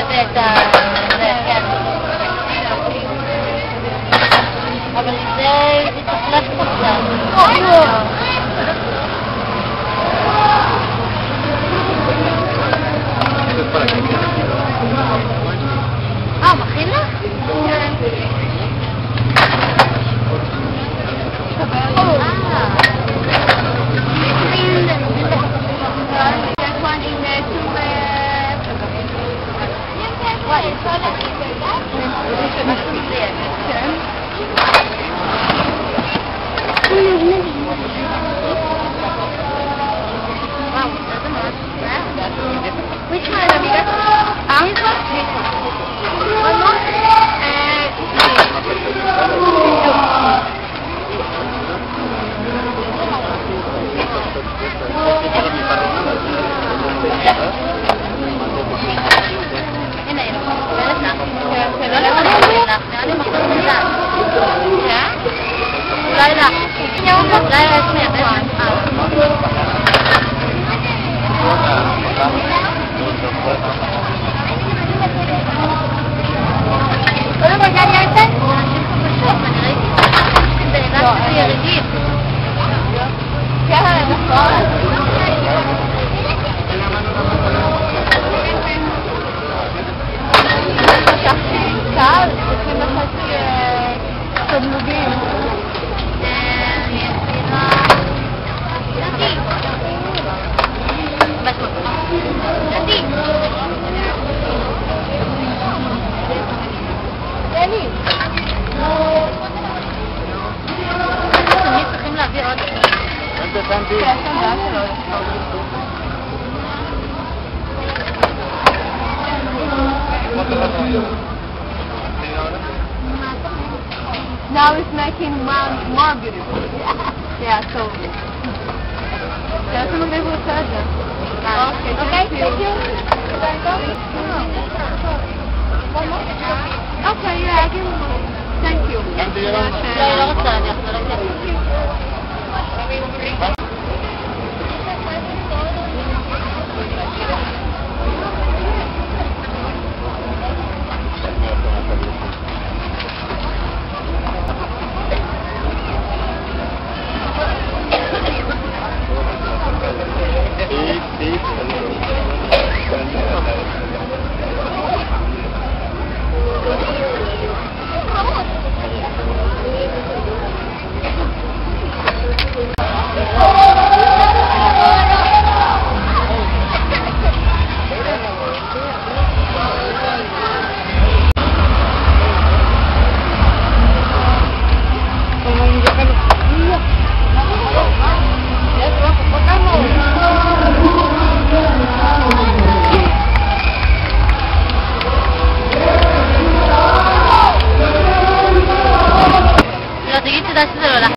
את ה... כן. אבל זה תחלף קצת. מכין לך? כן. Which one have you got? One more? הנה, בלת לך. לא למחזיר לך, נראה לי מחזיר לך. אולי לך. אולי שנייה, קודם כל גן יצא? פשוט, אני ראיתי בעינת שזה ירגיל. כן, נכון. לקחתי קל, צריכים לחצי תמלוגים. דני! תמיד צריכים להביא עוד Now it's making more beautiful. Yeah, so תראה מגניב הוא עושה את זה. אוקיי, thank you. Okay, yeah, I can. Thank you. לא רוצה, אני אחזור.